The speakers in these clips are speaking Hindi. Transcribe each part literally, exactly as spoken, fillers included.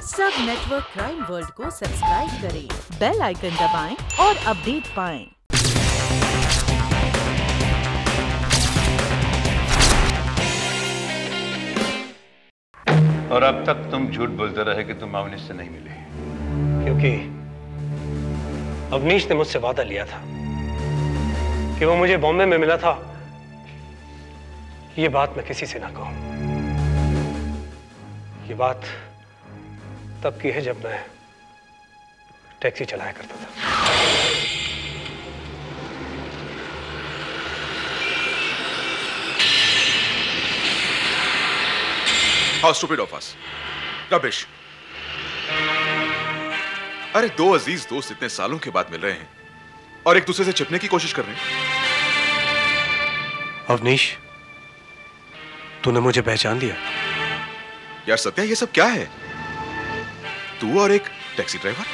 सब नेटवर्क क्राइम वर्ल्ड को सब्सक्राइब करें, बेल आइकन दबाएं और अपडेट पाएं। और अब तक तुम झूठ बोलते रहे कि तुम अवनीश से नहीं मिले, क्योंकि अवनीश ने मुझसे वादा लिया था कि वो मुझे बॉम्बे में मिला था। ये बात मैं किसी से ना कहूं। ये बात तब की है जब मैं टैक्सी चलाया करता था। How stupid of us. Rubbish. अरे दो अजीज दोस्त इतने सालों के बाद मिल रहे हैं और एक दूसरे से छिपने की कोशिश कर रहे हैं। अवनीश, तूने मुझे पहचान लिया? यार सत्या, ये सब क्या है? तू और एक टैक्सी ड्राइवर?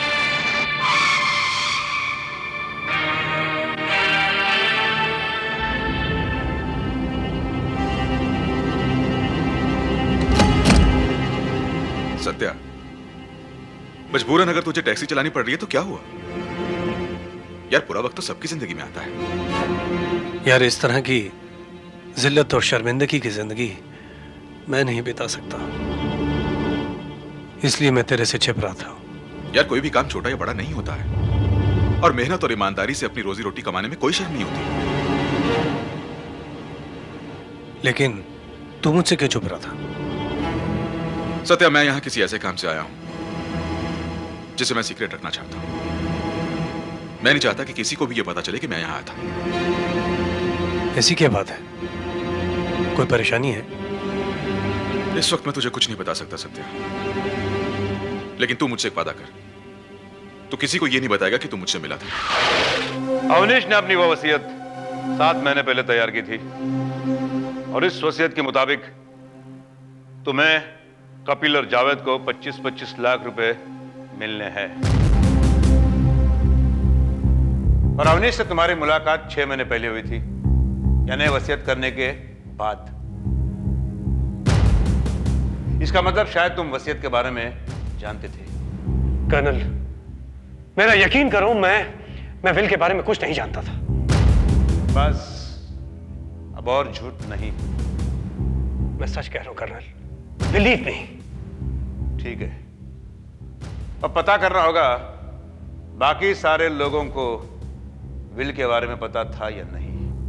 सत्या, मजबूरन अगर तुझे टैक्सी चलानी पड़ रही है तो क्या हुआ? यार बुरा वक्त तो सबकी जिंदगी में आता है। यार इस तरह की जिल्लत और शर्मिंदगी की जिंदगी मैं नहीं बिता सकता, इसलिए मैं तेरे से छिप रहा था। यार कोई भी काम छोटा या बड़ा नहीं होता है और मेहनत और ईमानदारी से अपनी रोजी रोटी कमाने में कोई शर्म नहीं होती। लेकिन तू मुझसे क्यों छुप रहा था? सत्या, मैं यहां किसी ऐसे काम से आया हूं जिसे मैं सीक्रेट रखना चाहता हूं। मैं नहीं चाहता कि किसी को भी यह पता चले कि मैं यहां आया था। ऐसी क्या बात है? कोई परेशानी है? इस वक्त मैं तुझे कुछ नहीं बता सकता सत्या, लेकिन तू मुझसे एक वादा कर। तू किसी को यह नहीं बताएगा कि तू मुझसे मिला था। अवनीश ने अपनी वो वसीयत सात महीने पहले तैयार की थी और इस वसीयत के मुताबिक तुम्हें, कपिल और जावेद को पच्चीस पच्चीस लाख रुपए मिलने हैं। और अवनीश से तुम्हारी मुलाकात छह महीने पहले हुई थी, यानी वसीयत करने के बाद। इसका मतलब शायद तुम वसीयत के बारे में जानते थे। कर्नल, मेरा यकीन करो, मैं मैं विल के बारे में कुछ नहीं जानता था। बस अब और झूठ नहीं। मैं सच कह रहा हूं कर्नल, बिलीव नहीं। ठीक है, अब पता करना होगा बाकी सारे लोगों को विल के बारे में पता था या नहीं।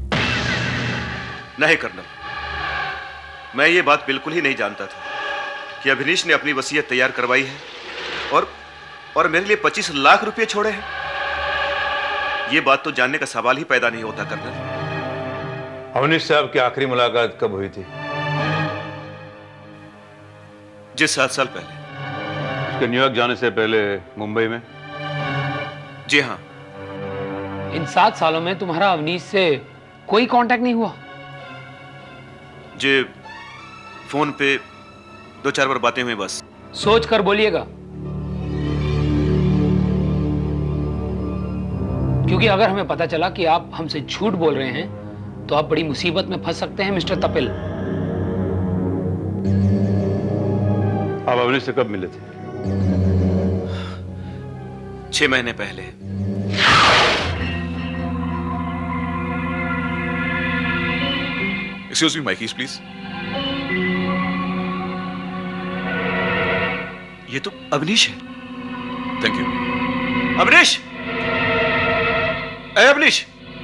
नहीं कर्नल, मैं ये बात बिल्कुल ही नहीं जानता था कि अवनीश ने अपनी वसीयत तैयार करवाई है और और मेरे लिए पच्चीस लाख रुपए छोड़े हैं। ये बात तो जानने का सवाल ही पैदा नहीं होता कर्नल। अवनीश साहब की आखिरी मुलाकात कब हुई थी? जी सात साल पहले। उसके न्यूयॉर्क जाने से पहले मुंबई में? जी हाँ। इन सात सालों में तुम्हारा अवनीश से कोई कांटेक्ट नहीं हुआ? जी फोन पे दो चार बार बातें हुई बस। सोच कर बोलिएगा, क्योंकि अगर हमें पता चला कि आप हमसे झूठ बोल रहे हैं तो आप बड़ी मुसीबत में फंस सकते हैं मिस्टर तपिल। आप अवनीश से कब मिले थे? छह महीने पहले। Excuse me, my keys please. ये तो अवनीश है। Thank you. अवनीश, ए अवनीश।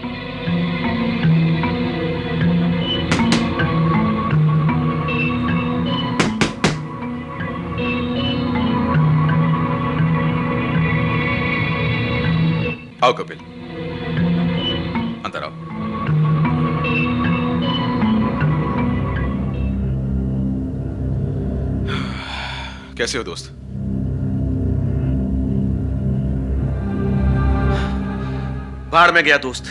आओ कपिल, अंदर आओ। कैसे हो दोस्त? बाहर में गया दोस्त।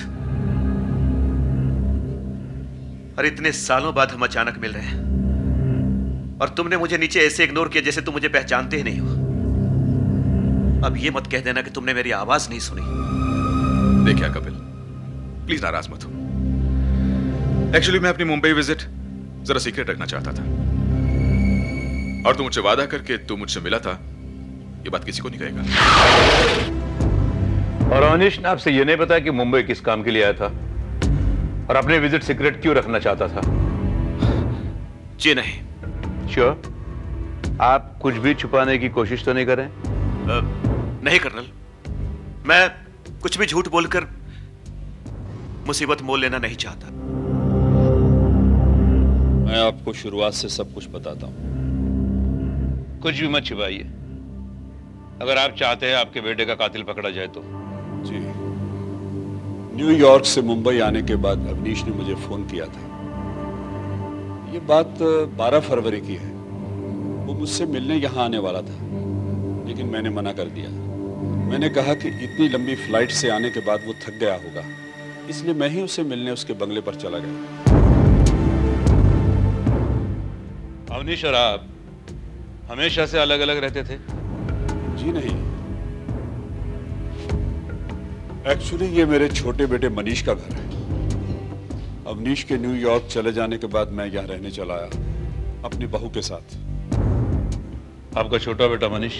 और इतने सालों बाद हम अचानक मिल रहे हैं और तुमने मुझे नीचे ऐसे इग्नोर किया जैसे तुम मुझे पहचानते ही नहीं हो। अब ये मत कह देना कि तुमने मेरी आवाज नहीं सुनी। देखिए कपिल, प्लीज नाराज मत हो। एक्चुअली मैं अपनी मुंबई विजिट जरा सीक्रेट रखना चाहता था। और तू मुझसे वादा करके तू मुझसे मिला था, ये बात किसी को नहीं कहेगा। और अवनीश ने आपसे यह नहीं बताया कि मुंबई किस काम के लिए आया था और अपने विजिट सीक्रेट क्यों रखना चाहता था? जी नहीं। श्योर? आप कुछ भी छुपाने की कोशिश तो नहीं करें? आ, नहीं कर्नल, मैं कुछ भी झूठ बोलकर मुसीबत मोल लेना नहीं चाहता। मैं आपको शुरुआत से सब कुछ बताता हूं। कुछ भी मत छिपाइए। अगर आप चाहते हैं आपके बेटे का कातिल पकड़ा जाए तो। जी, न्यूयॉर्क से मुंबई आने के बाद अवनीश ने मुझे फोन किया था। ये बात बारह फरवरी की है। वो मुझसे मिलने यहाँ आने वाला था, लेकिन मैंने मना कर दिया। मैंने कहा कि इतनी लंबी फ्लाइट से आने के बाद वो थक गया होगा, इसलिए मैं ही उसे मिलने उसके बंगले पर चला गया। अवनीश और आप हमेशा से अलग अलग रहते थे? जी नहीं, एक्चुअली ये मेरे छोटे बेटे मनीष का घर है। अवनीश के न्यूयॉर्क चले जाने के बाद मैं यहाँ रहने चला आया अपनी बहू के साथ। आपका छोटा बेटा मनीष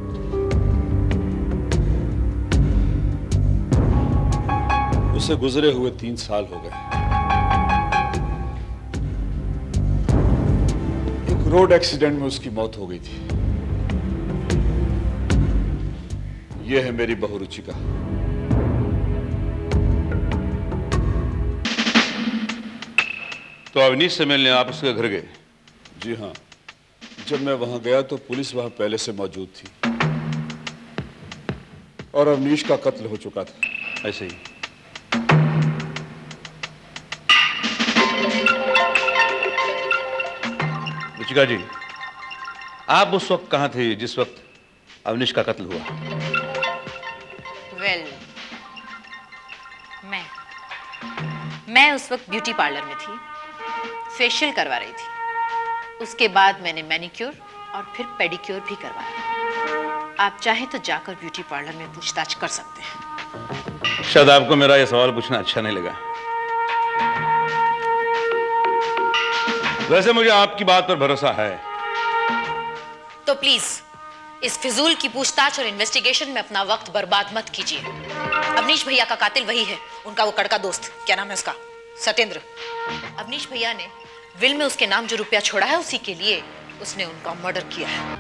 उसे गुजरे हुए तीन साल हो गए। एक रोड एक्सीडेंट में उसकी मौत हो गई थी। यह है मेरी बहू रुचिका। तो अवनीश से मिलने आप उसके घर गए? जी हाँ, जब मैं वहां गया तो पुलिस वहां पहले से मौजूद थी और अवनीश का कत्ल हो चुका था। ऐसे ही? रुचिका जी, आप उस वक्त कहां थे जिस वक्त अवनीश का कत्ल हुआ? वेल, well, मैं मैं उस वक्त ब्यूटी पार्लर में थी, फेशियल करवा रही थी। उसके बाद मैंने मैनिक्योर और फिर पेडिक्योर भी करवाया। आप चाहें तो जाकर ब्यूटी पार्लर में पूछताछ कर सकते हैं। शायद आपको मेरा यह सवाल पूछना अच्छा नहीं लगा। वैसे मुझे आपकी बात पर भरोसा है। तो प्लीज इस फिजूल की पूछताछ और इन्वेस्टिगेशन में अपना वक्त बर्बाद मत कीजिए। अवनीश भैया का कातिल वही है, उनका वो कड़का दोस्त, क्या नाम है उसका, सत्येंद्र। अवनीश भैया ने विल में उसके नाम जो रुपया छोड़ा है, उसी के लिए उसने उनका मर्डर किया है।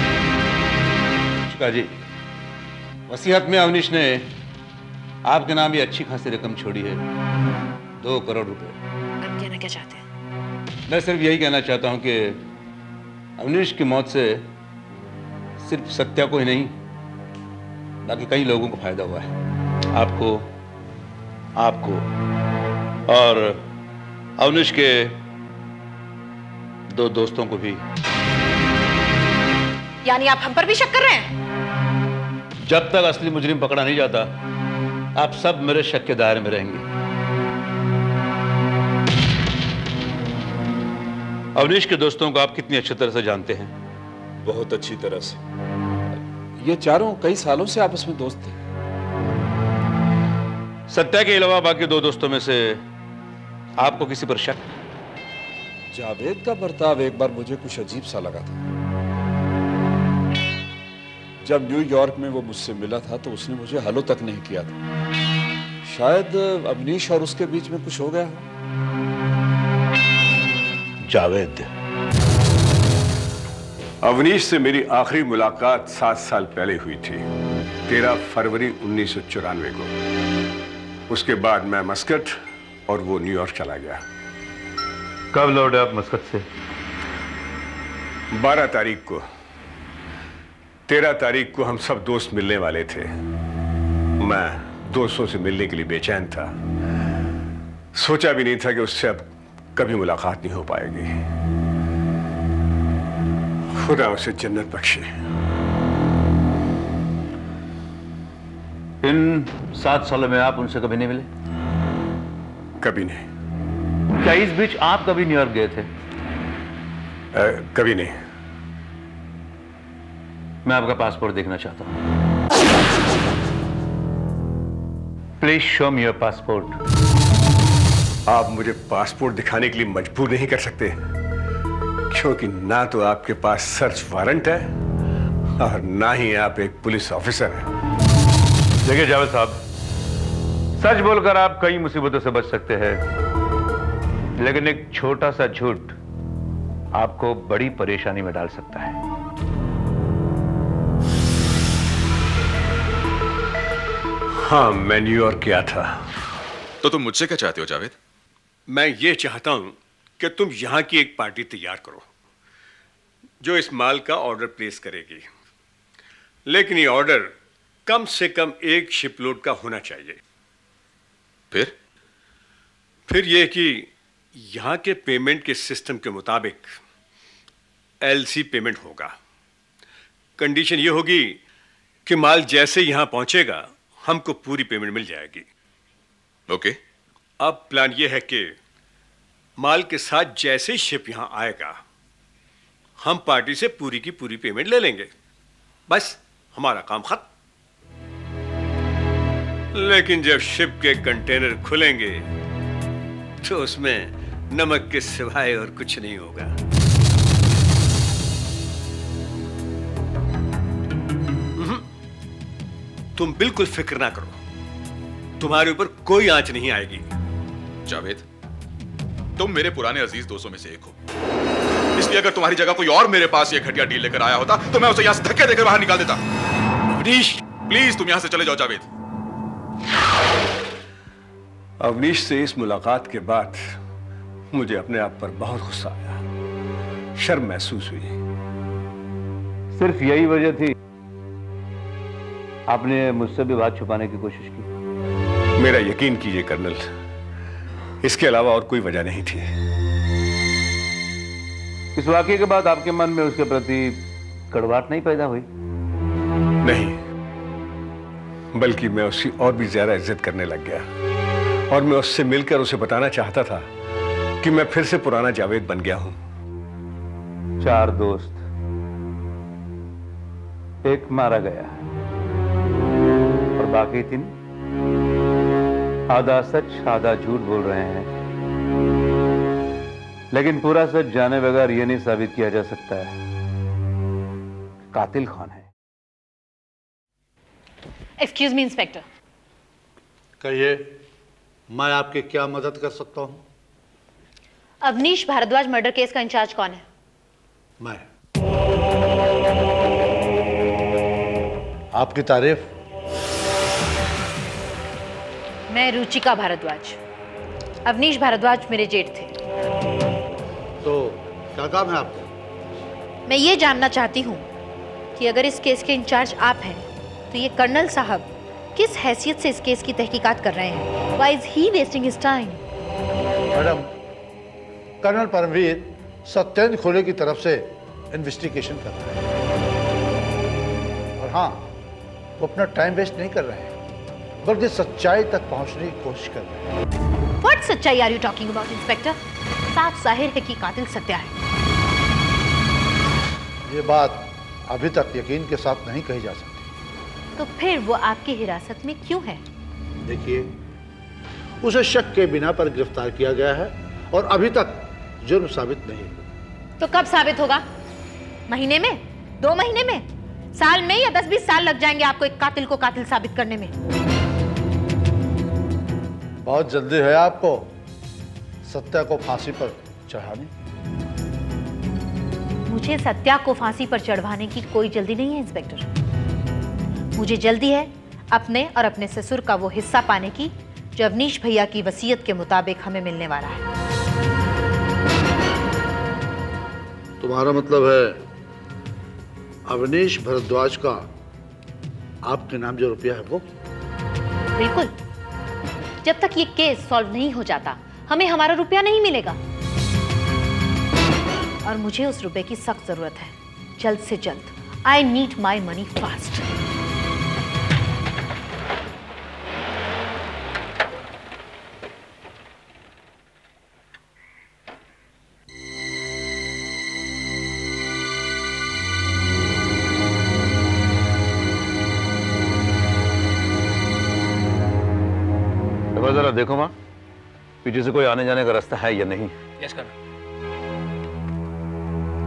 चिका जी, वसीयत में अवनीश ने आपके नाम ये अच्छी खासी रकम छोड़ी है, दो करोड़ रुपए। आप कहना क्या चाहते हैं? मैं सिर्फ यही कहना चाहता हूं कि अवनीश की मौत से सिर्फ सत्या को ही नहीं, बाकी कई लोगों को फायदा हुआ है। आपको, आपको और अवनीश के दो दोस्तों को भी। यानी आप हम पर भी शक कर रहे हैं? जब तक असली मुजरिम पकड़ा नहीं जाता, आप सब मेरे शक के दायरे में रहेंगे। अवनीश के दोस्तों को आप कितनी अच्छी तरह से जानते हैं? बहुत अच्छी तरह से। ये चारों कई सालों से आपस में दोस्त थे। सत्या के अलावा बाकी दो दोस्तों में से आपको किसी पर शक? जावेद का बर्ताव एक बार मुझे कुछ अजीब सा लगा था। जब न्यूयॉर्क में वो मुझसे मिला था तो उसने मुझे हेलो तक नहीं किया था। शायद अवनीश और उसके बीच में कुछ हो गया हो। जावेद, अवनीश से मेरी आखिरी मुलाकात सात साल पहले हुई थी, तेरह फरवरी उन्नीस सौ चौरानवे को। उसके बाद मैं मस्कट और वो न्यूयॉर्क चला गया। कब लौटे आप मस्कट से? बारह तारीख को। तेरह तारीख को हम सब दोस्त मिलने वाले थे। मैं दोस्तों से मिलने के लिए बेचैन था। सोचा भी नहीं था कि उससे अब कभी मुलाकात नहीं हो पाएगी। खुदा उसे जन्नत बख्शे। इन सात सालों में आप उनसे कभी नहीं मिले? कभी नहीं। क्या इस बीच आप कभी न्यूयॉर्क गए थे? आ, कभी नहीं। मैं आपका पासपोर्ट देखना चाहता हूं। Please show me your passport. आप मुझे पासपोर्ट दिखाने के लिए मजबूर नहीं कर सकते, क्योंकि ना तो आपके पास सर्च वारंट है और ना ही आप एक पुलिस ऑफिसर हैं। देखिए जावेद साहब, सच बोलकर आप कई मुसीबतों से बच सकते हैं, लेकिन एक छोटा सा झूठ आपको बड़ी परेशानी में डाल सकता है। हाँ, मैं न्यूयॉर्क गया था। तो तुम मुझसे क्या चाहते हो जावेद? मैं ये चाहता हूं कि तुम यहां की एक पार्टी तैयार करो जो इस माल का ऑर्डर प्लेस करेगी, लेकिन ये ऑर्डर कम से कम एक शिपलोड का होना चाहिए। फिर फिर यह कि यहां के पेमेंट के सिस्टम के मुताबिक एलसी पेमेंट होगा। कंडीशन यह होगी कि माल जैसे यहां पहुंचेगा हमको पूरी पेमेंट मिल जाएगी। ओके। अब प्लान यह है कि माल के साथ जैसे ही शिप यहां आएगा हम पार्टी से पूरी की पूरी पेमेंट ले लेंगे, बस हमारा काम खत्म। लेकिन जब शिप के कंटेनर खुलेंगे तो उसमें नमक के सिवाय और कुछ नहीं होगा। तुम बिल्कुल फिक्र ना करो, तुम्हारे ऊपर कोई आंच नहीं आएगी। जावेद, तुम मेरे पुराने अजीज दोस्तों में से एक हो, इसलिए अगर तुम्हारी जगह कोई और मेरे पास ये घटिया डील लेकर आया होता तो मैं उसे यहां से धक्के देकर बाहर निकाल देता। अवनीश, प्लीज तुम यहां से चले जाओ। जावेद, अवनीश से इस मुलाकात के बाद मुझे अपने आप पर बहुत गुस्सा आया, शर्म महसूस हुई। सिर्फ यही वजह थी आपने मुझसे भी बात छुपाने की कोशिश की? मेरा यकीन कीजिए कर्नल, इसके अलावा और कोई वजह नहीं थी। इस वाकये के बाद आपके मन में उसके प्रति कड़वाहट नहीं पैदा हुई? नहीं, बल्कि मैं उसकी और भी ज्यादा इज्जत करने लग गया और मैं उससे मिलकर उसे बताना चाहता था कि मैं फिर से पुराना जावेद बन गया हूं। चार दोस्त, एक मारा गया और बाकी तीन आधा सच आधा झूठ बोल रहे हैं, लेकिन पूरा सच जाने बगैर यह नहीं साबित किया जा सकता है कातिल कौन है। Excuse me inspector. कहिए, मैं आपकी क्या मदद कर सकता हूं? अवनीश भारद्वाज मर्डर केस का इंचार्ज कौन है? मैं। आपकी तारीफ? मैं रुचिका भारद्वाज। अवनीश भारद्वाज मेरे जेठ थे। तो क्या काम है आपको? मैं ये जानना चाहती हूँ कि अगर इस केस के इंचार्ज आप हैं तो ये कर्नल साहब किस हैसियत से इस केस की तहकीकात कर रहे हैं? Why is he wasting his time? Madam, colonel Paramvir Satyendra Khole की तरफ से इन्वेस्टिगेशन कर रहे हैं और हाँ, वो अपना टाइम वेस्ट नहीं कर रहे हैं बल्कि सच्चाई तक पहुंचने की कोशिश कर रहे हैं। What सच्चाई are you talking about, inspector? साफ जाहिर है कि कातिल सत्या है। ये बात अभी तक यकीन के साथ नहीं कही जा सकती। तो फिर वो आपकी हिरासत में क्यों है? देखिए, उसे शक के बिना पर गिरफ्तार किया गया है और अभी तक जुर्म साबित नहीं हुआ। तो कब साबित होगा? महीने में? दो महीने में? साल में? या दस बीस साल लग जाएंगे आपको एक कातिल को कातिल साबित करने में? बहुत जल्दी है आपको सत्या को फांसी पर चढ़ाने? मुझे सत्या को फांसी पर चढ़वाने की कोई जल्दी नहीं है इंस्पेक्टर। मुझे जल्दी है अपने और अपने ससुर का वो हिस्सा पाने की जो अवनीश भैया की वसीयत के मुताबिक हमें मिलने वाला है। तुम्हारा मतलब है अवनीश भारद्वाज का आपके नाम जो रुपया है वो? बिल्कुल। जब तक ये केस सॉल्व नहीं हो जाता हमें हमारा रुपया नहीं मिलेगा और मुझे उस रुपए की सख्त जरूरत है, जल्द से जल्द। I need my money fast. जरा देखो माँ, पीछे से कोई आने जाने का रास्ता है या नहीं? Yes sir.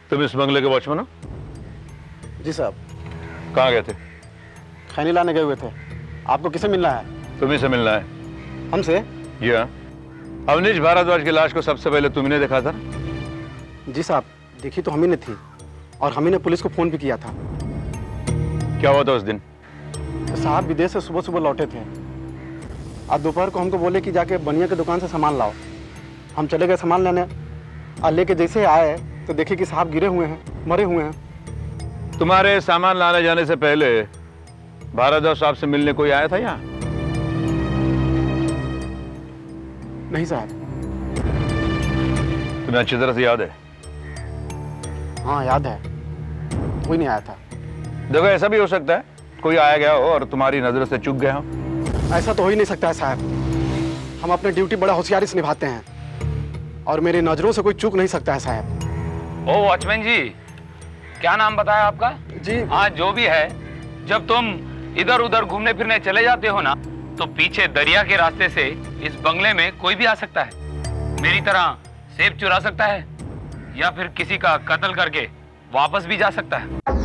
तुम इस बंगले के वॉचमैन हो? जी साहब। कहाँ गए थे? खैनी लाने गए हुए थे। आपको किसे मिलना है? तुम्ही से मिलना है। हमसे? जी हाँ। अवनीश भारद्वाज की लाश को सबसे पहले तुम्ही देखा था? जी साहब, देखी तो हमी ने थी और हमी ने पुलिस को फोन भी किया था। क्या हुआ था उस दिन? साहब विदेश से सुबह सुबह लौटे थे। आज दोपहर को हमको बोले कि जाके बनिया की दुकान से सामान लाओ। हम चले गए सामान लेने और लेके जैसे आए तो देखे कि साहब गिरे हुए हैं, मरे हुए हैं। तुम्हारे सामान लाने जाने से पहले भारद्वाज साहब से मिलने कोई आया था यहाँ? नहीं साहब। तुम्हें अच्छी तरह से याद है? हाँ याद है, कोई नहीं आया था। देखो ऐसा भी हो सकता है कोई आया गया हो और तुम्हारी नजर से चूक गया हो। ऐसा तो हो ही नहीं सकता है साहब। हम अपनी ड्यूटी बड़ा होशियारी से निभाते हैं और मेरी नजरों से कोई चूक नहीं सकता है साहब। ओ वॉचमैन जी, क्या नाम बताया आपका? जी हाँ जो भी है, जब तुम इधर उधर घूमने फिरने चले जाते हो ना, तो पीछे दरिया के रास्ते से इस बंगले में कोई भी आ सकता है। मेरी तरह सेब चुरा सकता है या फिर किसी का कत्ल करके वापस भी जा सकता है।